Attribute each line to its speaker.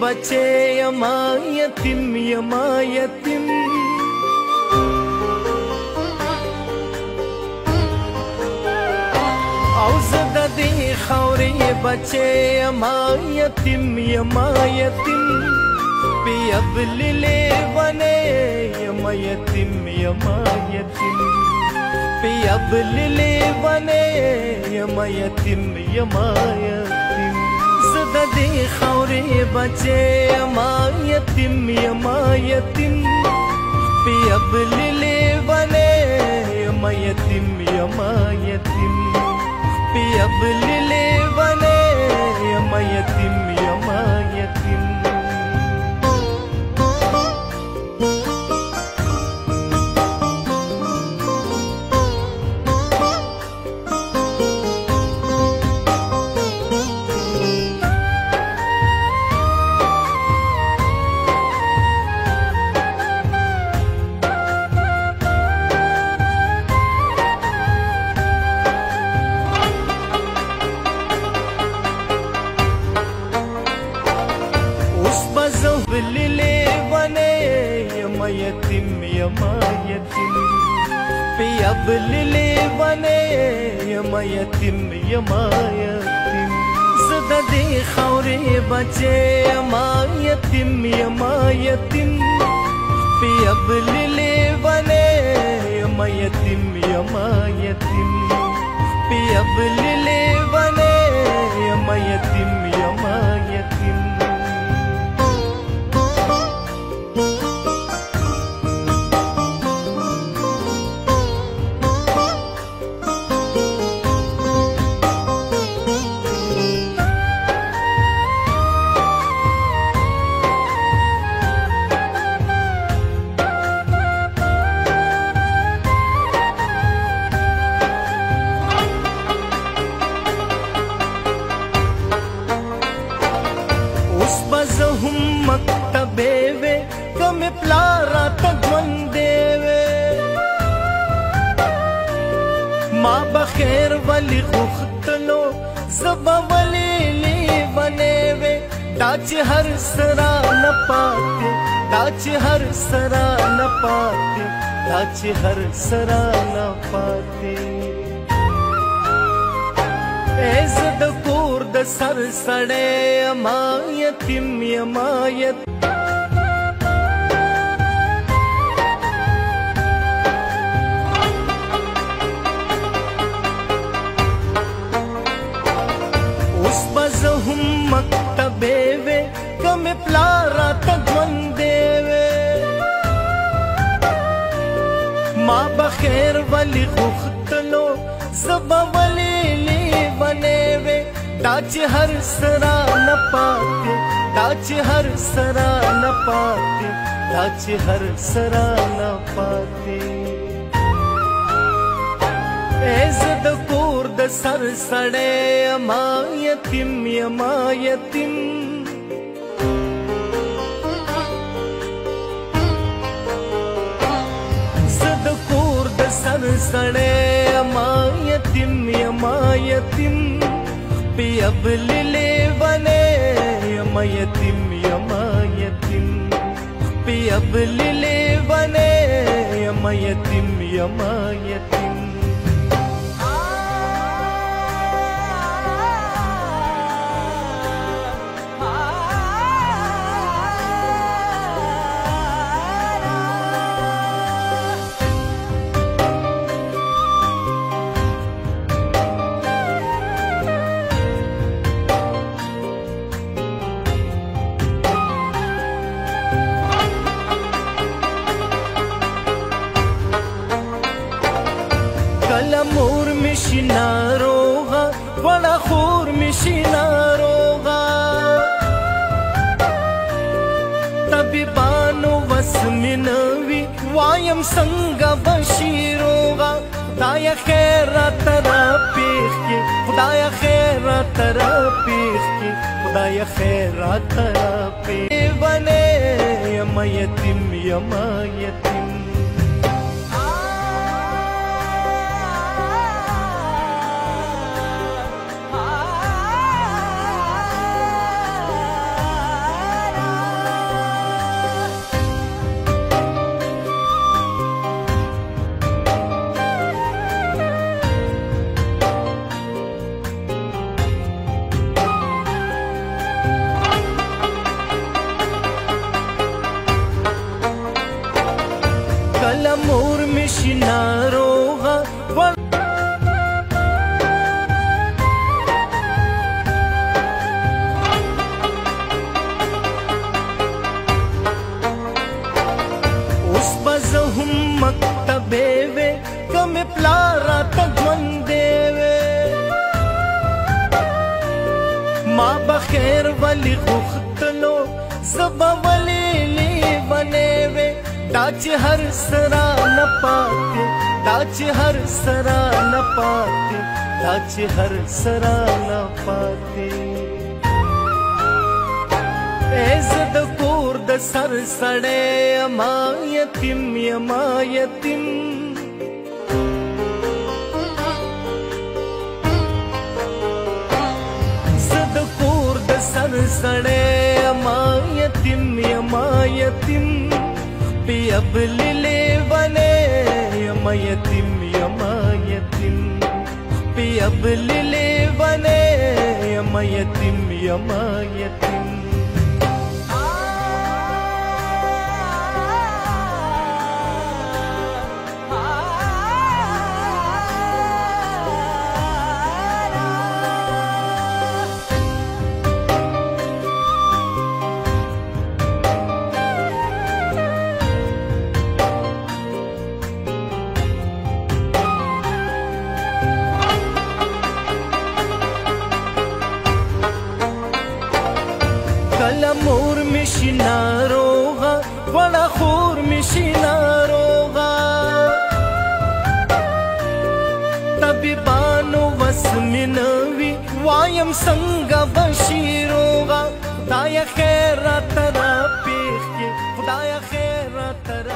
Speaker 1: बचे यमा यतीम औज़द दी खौरे बचे यमा यतीम पियब ले बने यमा यतीम पियब ले बने यमा यतीम ज़द दी खौरे बचे यमा यतीम पियब ले बने यमा यतीम पियब ले बने यमा यतीम ले बने यमा यतीम पियब ले बने यमा यतीम ज़द दी खौरे बचे यमा यतीम पियब ले बने यमा यतीम पियब ले बने यमा यतीम हम मकतबे वे कम प्लारा तजवन देवे माँ बखेर वली खुख्तलो ज़बा वली ली बने वे दाच हर सरा न पाते दाच हर सरा न पाते दाच हर सरा न पाते ज़द कूर्द सर सड़े यमा यतीम उस बज़ हम मकतबे वे कम प्लारा तजवन देवे माँ बखेर वली खुख्तलो ज़बा वली बने वे दाच हर सरा न पाते दाच हर सरा न पाते दाच हर सरा न पाते ज़द कूर्द सर सड़े यमा यतीम ज़द कूर्द सर सड़े यमा यतीम पियब ले बने यमा यतीम पियब ले बने यमा यतीम कलमूर मिशिना रोगा बड़ा खूर मिशिना रोगा तभी बानो वस मिनवी वायम संग बशीरोगा खुदाया खैरा तरा पेख के खुदाया खैरा तरा पेख के खुदाया खैरा तरा पे बने यमा यतीम کله مور می شي ناروغه اوس به زه هم مکتبې وې که مې پلار راته ژوندی وې ما به خیر ولې غوښتلو زه به ولې لیونی وې دا چې هر سره نه پاتې دا چې هر سره نه پاتې دا چې هر سره نه پاتې زه د کور د سر سړی یما یتیم یما یتیم زه د کور د سر سړی یما یتیم یما یتیم بل لیوانه یما یتیم یما یتیم بل لیوانه یما یتیم یما یتیم کله مور می شي ناروغه وړه خور می شي ناروغه طبیبانو وس مې نه وي وایم څنګه به شي روغه خدایه خیر راته راپېښ کړې خدایه خیر راته